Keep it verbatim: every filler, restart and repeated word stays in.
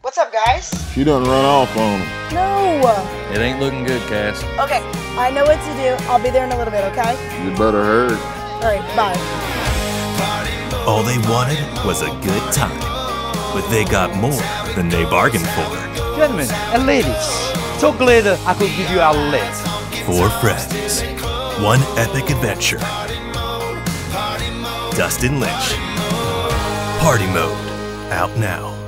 What's up, guys? She done run off on him. No! It ain't looking good, Cass. Okay, I know what to do. I'll be there in a little bit, okay? You better hurry. Alright, bye. All they wanted was a good time, but they got more than they bargained for. Gentlemen and ladies, so glad I could give you our list. Four friends, one epic adventure. Dustin Lynch. Party Mode, out now.